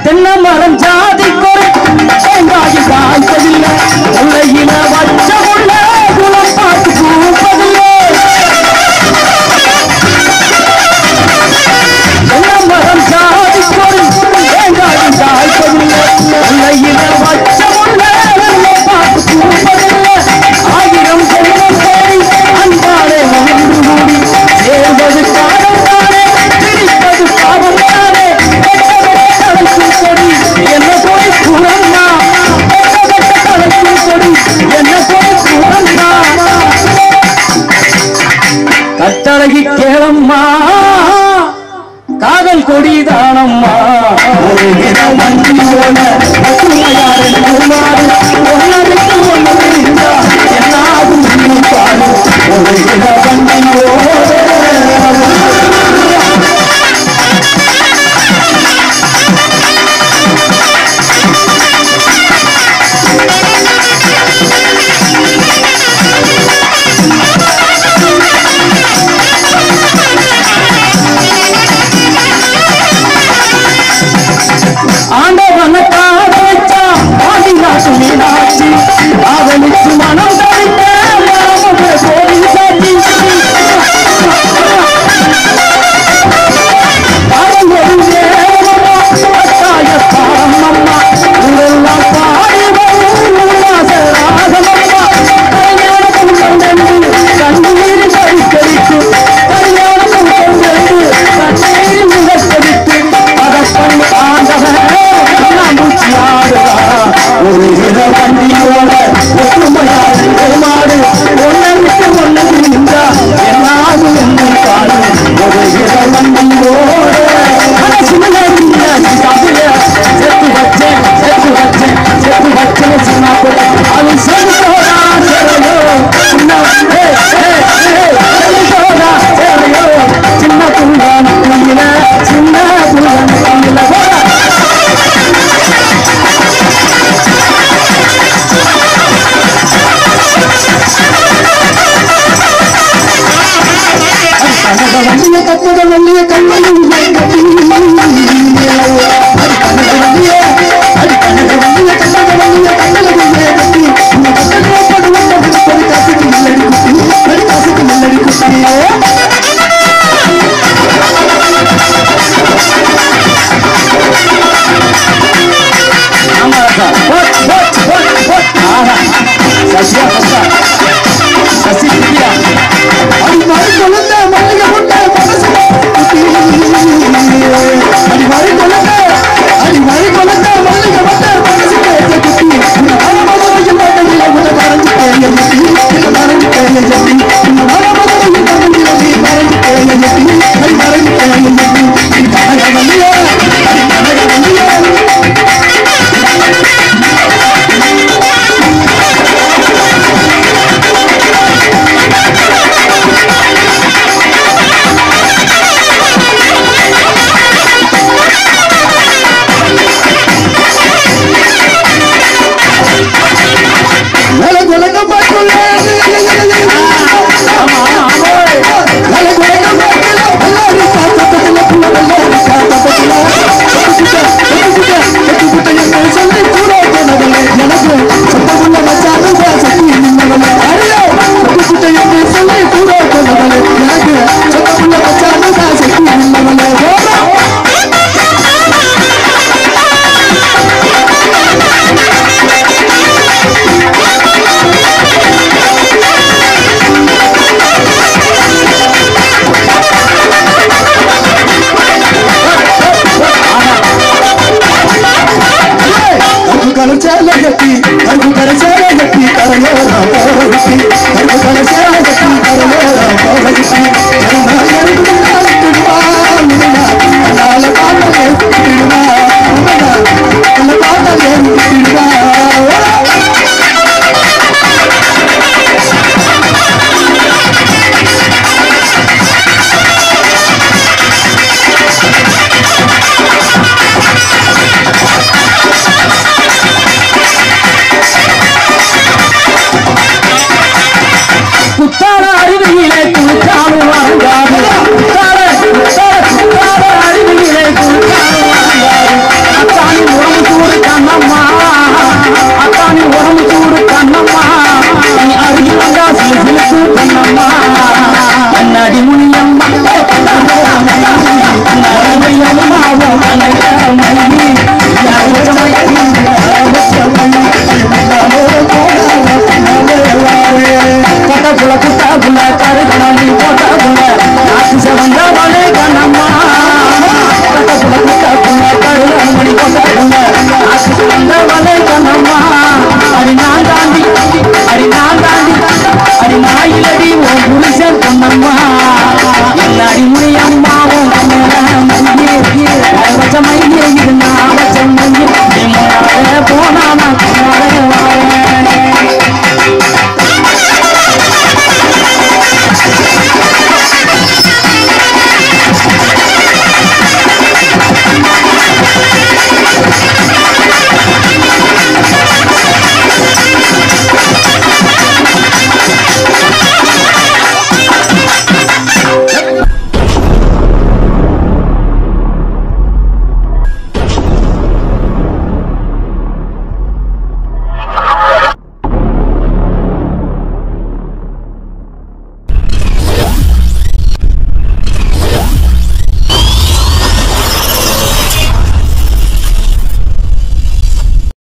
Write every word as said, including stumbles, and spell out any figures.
தென்னை மரம் ஜாதி கொலை தேங்காய் காய்ப்பதில்லை முல்லையில வச்ச உள்ள குளம் பார்த்து பூப்பதில்லை தென்னை மரம் ஜாதி கொலை தேங்காய் காய்ப்பதில்லை முல்லையில வச்ச உள்ள குளம் பார்த்து பூப்பதில்லை ஆயிரம் ஜென்மம் தேடி அன்பாலே ஒன்று கூடி சேர்வது காலம் தானே பிடிப்பது பாவம் தானே கட்டளைக்கும் கொடி என்ன போய் குரம்மா கட்டளைக்கும் கொடி என்ன போய் குரம்மா கட்டளகி கேளம்மா காதல் கொடிதானம்மா ஒரு இடம் வண்டி போல ஒற்றுமையாரின் குமாறு ஒன்னருக்கு ஒன்று இருந்தா எல்லாரும் பாரு ஒரு இடம் வண்டி ஆண்டவன காத வச்சா ஆதிநாட்டு மீனாட்சி அவனுக்கு மனம் தவித்த கோவில் சாட்சி ஒரு இட வண்டியோட ஒற்றுமையாடு மாடு ஒன்னருக்கு ஒன்று இருந்தா எல்லாரும் என்ன பாடு ஒரு இட வண்டியோட செத்து வச்சேன் செத்து வச்சேன் செத்து வச்சேன் சின்ன அது செல்வோடா செறையோ செல்வோடா செறையோ சின்ன புள்ளான புள்ளில சின்ன புள்ளான புள்ளில வண்டிய கட்டட வண்டிய கண்ணையும் Kalo chala gati, kalo karo chala gati, karo yora poro gati, kalo karo chala